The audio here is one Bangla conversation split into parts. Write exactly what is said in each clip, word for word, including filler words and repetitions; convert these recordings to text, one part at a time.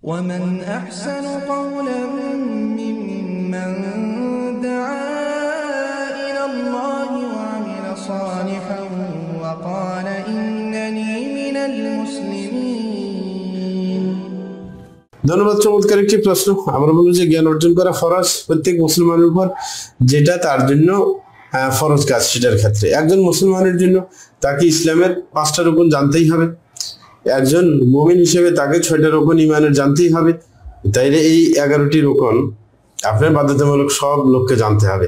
ومن أحسن قولا ممن دعا إلى الله وعمل صالحا وقال إنني من المسلمين। ধন্যবাদ। চমৎকার একটি প্রশ্ন। আমরা বলবো যে জ্ঞান অর্জন করা ফরজ প্রত্যেক মুসলমানের উপর, যেটা তার জন্য ফরজ কাজ। সেটার ক্ষেত্রে একজন মুসলমানের জন্য তাকে ইসলামের পাঁচটা রকম জানতেই হবে। একজন মুমিন হিসেবে তাকে ছয়টা রকম ইমানের জানতেই হবে। তাইলে এই এগারোটি রকম আপনার বাধ্যতামূলক সব লোককে জানতে হবে।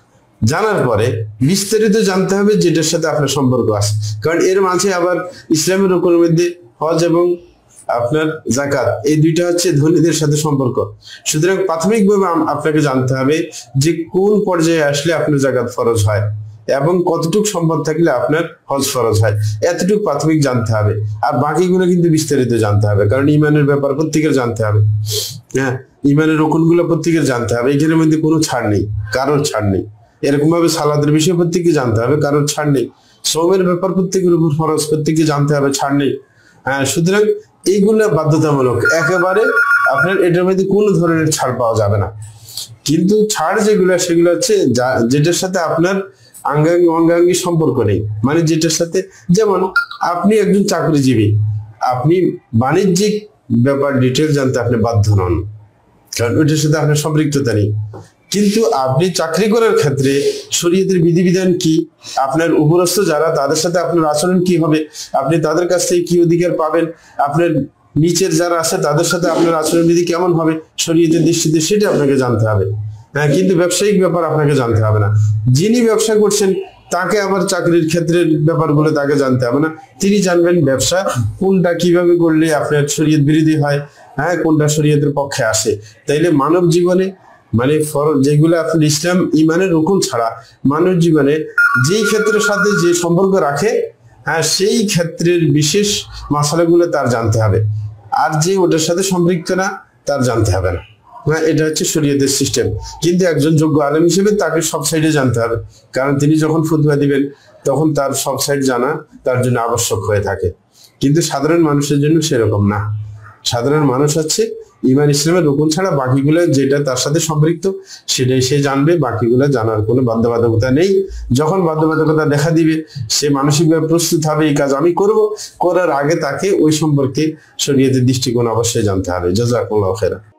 জানার পরে বিস্তারিত জানতে হবে যেটার সাথে আপনার সম্পর্ক আছে, কারণ এর মাঝে আবার ইসলামের রকমের মধ্যে হজ এবং আপনার যাকাত, এই দুইটা হচ্ছে ধনীদের সাথে সম্পর্ক। সুতরাং প্রাথমিকভাবে আপনাকে জানতে হবে যে কোন পর্যায়ে আসলে আপনার যাকাত ফরজ হয় এবং কতটুক সম্পদ থাকলে আপনার হজ ফরজ হয়, এতটুকু প্রাথমিক জানতে হবে। আর বাকিগুলো কিন্তু বিস্তারিত জানতে হবে, কারণ ইমানের ব্যাপার প্রত্যেকের জানতে হবে। হ্যাঁ, ইমানের রকমগুলো প্রত্যেকের জানতে হবে। এখানের মধ্যে কোনো ছাড় নেই, কারোর ছাড় নেই। এরকম ভাবে সালাদের বিষয়ে প্রত্যেককে জানতে হবে, কারোর ছাড় নেই। শ্রমের ব্যাপার প্রত্যেকের উপর ফরজ, প্রত্যেককে জানতে হবে, ছাড় নেই। হ্যাঁ, সুতরাং এইগুলো বাধ্যতামূলক একেবারে, আপনার এটার মধ্যে কোনো ধরনের ছাড় পাওয়া যাবে না। কিন্তু ছাড় যেগুলো সেগুলো হচ্ছে যেটার সাথে আপনার আঙ্গাঙ্গি অঙ্গাঙ্গি সম্পর্ক নেই, মানে যেটার সাথে, যেমন আপনি একজন চাকরিজীবী, আপনি বাণিজ্যিক ব্যাপার ডিটেল জানতে আপনি বাধ্য নন, কারণ ওইটার সাথে আপনার সম্পৃক্ততা নেই। কিন্তু আপনি চাকরি করার ক্ষেত্রে শরীয়তের বিধিবিধান কি, আপনার উপরস্থ যারা তাদের সাথে আপনার আচরণ কি হবে, আপনি তাদের কাছ থেকে কি অধিকার পাবেন, আপনার নিচের যারা আছে তাদের সাথে আপনার আচরণ বিধি কেমন হবে শরীয়তের দৃষ্টিতে, সেটা আপনাকে জানতে হবে। হ্যাঁ, কিন্তু ব্যবসায়িক ব্যাপার আপনাকে জানতে হবে না। যিনি ব্যবসা করছেন তাকে আবার চাকরির ক্ষেত্রের ব্যাপারগুলো তাকে জানতে হবে না। তিনি জানবেন ব্যবসা কোনটা কিভাবে করলে আপনার শরীয়ত বিরোধী হয়, হ্যাঁ, কোনটা শরীয়তের পক্ষে আসে। তাইলে মানব জীবনে মানে যেগুলো আপনার ইসলাম ইমানের রুকুন ছাড়া মানব জীবনে যেই ক্ষেত্রের সাথে যে সম্পর্ক রাখে, হ্যাঁ, সেই ক্ষেত্রের বিশেষ মশলাগুলো তার জানতে হবে। আর যে ওটার সাথে সম্পৃক্ত না তার জানতে হবে না। হ্যাঁ, এটা হচ্ছে শরীয়তের সিস্টেম। কিন্তু একজন যোগ্য আলেম হিসেবে তাকে সব সাইডে জানতে হবে, কারণ তিনি যখন ফতোয়া দিবেন তখন তার সব সাইড জানা তার জন্য আবশ্যক হয়ে থাকে। কিন্তু সাধারণ মানুষের জন্য সেরকম না। সাধারণ মানুষ হচ্ছে ইমান ইসলামের রুকুন ছাড়া বাকিগুলো যেটা তার সাথে সম্পৃক্ত সেটাই সে জানবে, বাকিগুলো জানার কোনো বাধ্যবাধকতা নেই। যখন বাধ্যবাধকতা দেখা দিবে সে মানসিকভাবে প্রস্তুত হবে এই কাজ আমি করব, করার আগে তাকে ওই সম্পর্কে শরীয়তের দৃষ্টিকোণ অবশ্যই জানতে হবে। জাযাকুমুল্লাহু খাইরান।